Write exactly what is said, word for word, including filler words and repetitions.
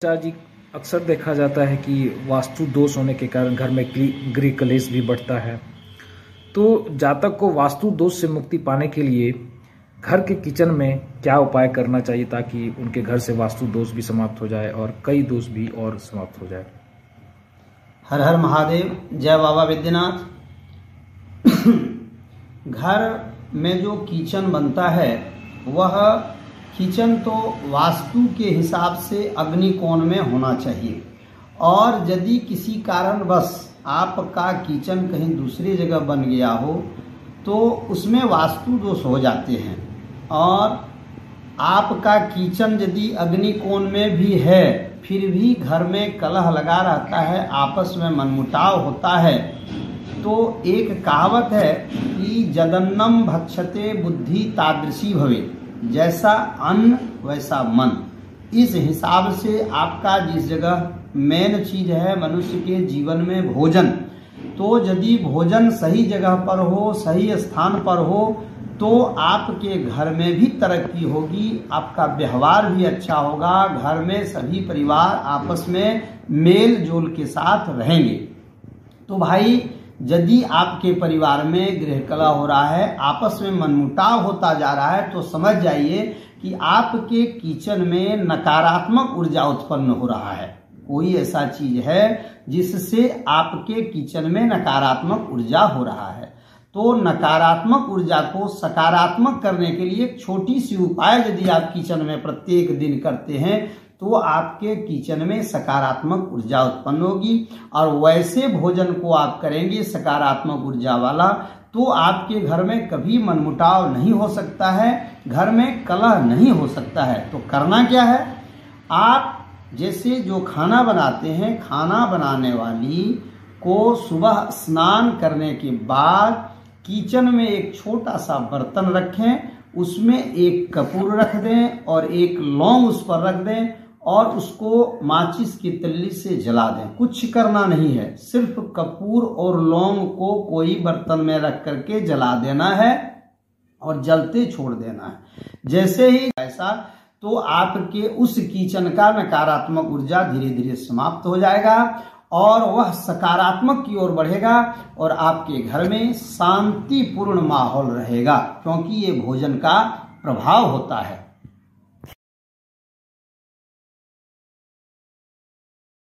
चाचा जी, अक्सर देखा जाता है कि वास्तु दोष होने के कारण घर में गृह कलेश भी बढ़ता है। तो जातक को वास्तु दोष से मुक्ति पाने के लिए घर के किचन में क्या उपाय करना चाहिए ताकि उनके घर से वास्तु दोष भी समाप्त हो जाए और कई दोष भी और समाप्त हो जाए। हर हर महादेव, जय बाबा विद्यनाथ। घर में जो किचन बनता है वह किचन तो वास्तु के हिसाब से अग्नि कोण में होना चाहिए, और यदि किसी कारणवश आपका किचन कहीं दूसरी जगह बन गया हो तो उसमें वास्तु दोष हो जाते हैं। और आपका किचन यदि अग्नि कोण में भी है फिर भी घर में कलह लगा रहता है, आपस में मनमुटाव होता है, तो एक कहावत है कि जदन्नम भक्षते बुद्धि तादृशी भवे, जैसा अन्न वैसा मन। इस हिसाब से आपका जिस जगह मेन चीज है मनुष्य के जीवन में भोजन, तो यदि भोजन सही जगह पर हो, सही स्थान पर हो, तो आपके घर में भी तरक्की होगी, आपका व्यवहार भी अच्छा होगा, घर में सभी परिवार आपस में मेल जोल के साथ रहेंगे। तो भाई, यदि आपके परिवार में गृह कलह हो रहा है, आपस में मनमुटाव होता जा रहा है, तो समझ जाइए कि आपके किचन में नकारात्मक ऊर्जा उत्पन्न हो रहा है। कोई ऐसा चीज है जिससे आपके किचन में नकारात्मक ऊर्जा हो रहा है। तो नकारात्मक ऊर्जा को सकारात्मक करने के लिए एक छोटी सी उपाय यदि आप किचन में प्रत्येक दिन करते हैं तो आपके किचन में सकारात्मक ऊर्जा उत्पन्न होगी। और वैसे भोजन को आप करेंगे सकारात्मक ऊर्जा वाला, तो आपके घर में कभी मनमुटाव नहीं हो सकता है, घर में कलह नहीं हो सकता है। तो करना क्या है, आप जैसे जो खाना बनाते हैं, खाना बनाने वाली को सुबह स्नान करने के बाद किचन में एक छोटा सा बर्तन रखें, उसमें एक कपूर रख दें और एक लौंग उस पर रख दें और उसको माचिस की तिल्ली से जला दें। कुछ करना नहीं है, सिर्फ कपूर और लौंग को कोई बर्तन में रख करके जला देना है और जलते छोड़ देना है। जैसे ही ऐसा, तो आपके उस किचन का नकारात्मक ऊर्जा धीरे धीरे समाप्त हो जाएगा और वह सकारात्मक की ओर बढ़ेगा और आपके घर में शांतिपूर्ण माहौल रहेगा, क्योंकि ये भोजन का प्रभाव होता है।